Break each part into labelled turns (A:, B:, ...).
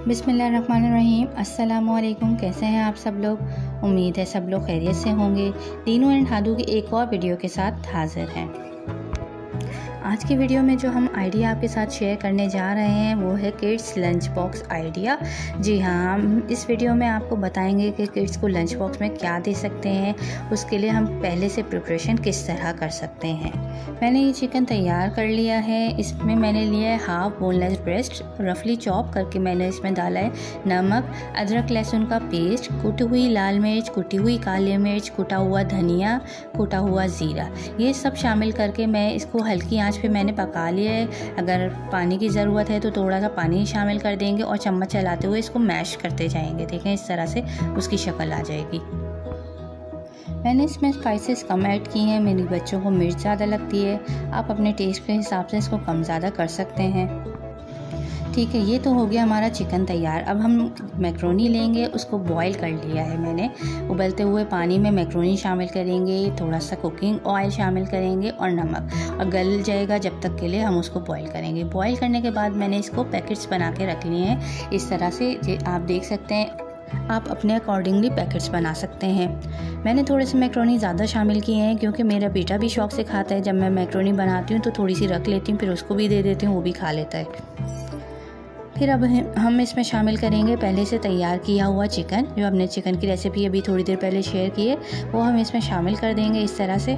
A: बिस्मिल्लाहिर्रहमानिर्रहीम। अस्सलामुअलैकुम। कैसे हैं आप सब लोग? उम्मीद है सब लोग खैरियत से होंगे। दीनू एंड हादू की एक और वीडियो के साथ हाजिर हैं। आज की वीडियो में जो हम आइडिया आपके साथ शेयर करने जा रहे हैं वो है किड्स लंच बॉक्स आइडिया। जी हाँ, हम इस वीडियो में आपको बताएंगे कि किड्स को लंच बॉक्स में क्या दे सकते हैं, उसके लिए हम पहले से प्रिपरेशन किस तरह कर सकते हैं। मैंने ये चिकन तैयार कर लिया है। इसमें मैंने लिया है हाफ बोनलेस ब्रेस्ट, रफली चॉप करके मैंने इसमें डाला है नमक, अदरक लहसुन का पेस्ट, कुटी हुई लाल मिर्च, कुटी हुई काली मिर्च, कुटा हुआ धनिया, कुटा हुआ ज़ीरा, ये सब शामिल करके मैं इसको हल्की आंच पे मैंने पका लिया है। अगर पानी की ज़रूरत है तो थोड़ा सा पानी शामिल कर देंगे और चम्मच चलाते हुए इसको मैश करते जाएंगे। देखें इस तरह से उसकी शक्ल आ जाएगी। मैंने इसमें स्पाइसेस कम ऐड की हैं, मेरे बच्चों को मिर्च ज़्यादा लगती है। आप अपने टेस्ट के हिसाब से इसको कम ज़्यादा कर सकते हैं। ठीक है, ये तो हो गया हमारा चिकन तैयार। अब हम मैक्रोनी लेंगे, उसको बॉईल कर लिया है मैंने। उबलते हुए पानी में मैक्रोनी शामिल करेंगे, थोड़ा सा कुकिंग ऑयल शामिल करेंगे और नमक, और गल जाएगा जब तक के लिए हम उसको बॉईल करेंगे। बॉईल करने के बाद मैंने इसको पैकेट्स बना के रख लिए हैं इस तरह से। आप देख सकते हैं, आप अपने अकॉर्डिंगली पैकेट्स बना सकते हैं। मैंने थोड़े से मैक्रोनी ज़्यादा शामिल किए हैं क्योंकि मेरा बेटा भी शौक़ से खाता है। जब मैं मैक्रोनी बनाती हूँ तो थोड़ी सी रख लेती हूँ, फिर उसको भी दे देती हूँ, वो भी खा लेता है। फिर अब हम इसमें शामिल करेंगे पहले से तैयार किया हुआ चिकन। जो हमने चिकन की रेसिपी अभी थोड़ी देर पहले शेयर की है वो हम इसमें शामिल कर देंगे इस तरह से।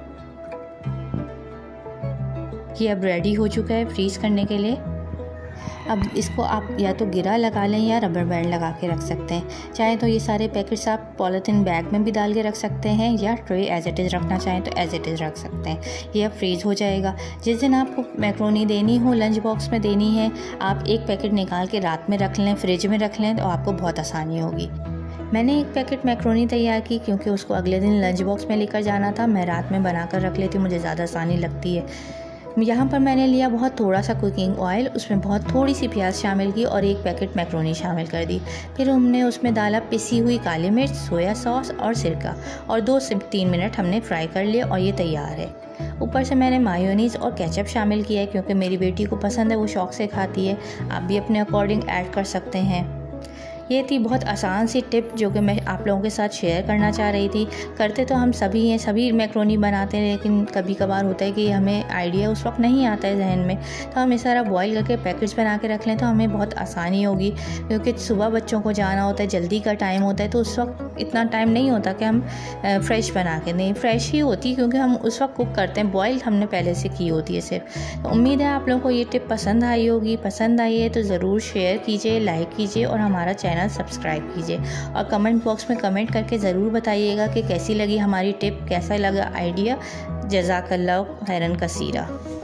A: ये अब रेडी हो चुका है फ्रीज़ करने के लिए। अब इसको आप या तो गिरा लगा लें या रबर बैंड लगा के रख सकते हैं। चाहे तो ये सारे पैकेट्स आप पॉलीथीन बैग में भी डाल के रख सकते हैं या ट्रे एज इट इज़ रखना चाहें तो एज इट इज़ रख सकते हैं। ये अब फ्रीज़ हो जाएगा। जिस दिन आपको मैक्रोनी देनी हो, लंच बॉक्स में देनी है, आप एक पैकेट निकाल के रात में रख लें, फ्रिज में रख लें तो आपको बहुत आसानी होगी। मैंने एक पैकेट मैक्रोनी तैयार की क्योंकि उसको अगले दिन लंच बॉक्स में लेकर जाना था। मैं रात में बना कर रख लेती हूँ, मुझे ज़्यादा आसानी लगती है। यहाँ पर मैंने लिया बहुत थोड़ा सा कुकिंग ऑयल, उसमें बहुत थोड़ी सी प्याज शामिल की और एक पैकेट मैक्रोनी शामिल कर दी। फिर हमने उसमें डाला पिसी हुई काली मिर्च, सोया सॉस और सिरका, और 2 से 3 मिनट हमने फ्राई कर लिया और ये तैयार है। ऊपर से मैंने मायोनीज़ और केचप शामिल किया है क्योंकि मेरी बेटी को पसंद है, वो शौक़ से खाती है। आप भी अपने अकॉर्डिंग ऐड कर सकते हैं। ये थी बहुत आसान सी टिप जो कि मैं आप लोगों के साथ शेयर करना चाह रही थी। करते तो हम सभी हैं, सभी मैक्रोनी बनाते हैं, लेकिन कभी कभार होता है कि हमें आइडिया उस वक्त नहीं आता है जहन में। तो हम इस तरह बॉईल करके पैकेट्स बना के रख लें तो हमें बहुत आसानी होगी, क्योंकि सुबह बच्चों को जाना होता है, जल्दी का टाइम होता है, तो उस वक्त इतना टाइम नहीं होता कि हम फ्रेश बना के दें। फ्रेश ही होती क्योंकि हम उस वक्त कुक करते हैं, बॉईल हमने पहले से की होती है सिर्फ। तो उम्मीद है आप लोगों को ये टिप पसंद आई होगी। पसंद आई है तो ज़रूर शेयर कीजिए, लाइक कीजिए और हमारा चैनल सब्सक्राइब कीजिए। और कमेंट बॉक्स में कमेंट करके ज़रूर बताइएगा कि कैसी लगी हमारी टिप, कैसा लगा आइडिया। जज़ाकल्लाह खैरन कसीरा।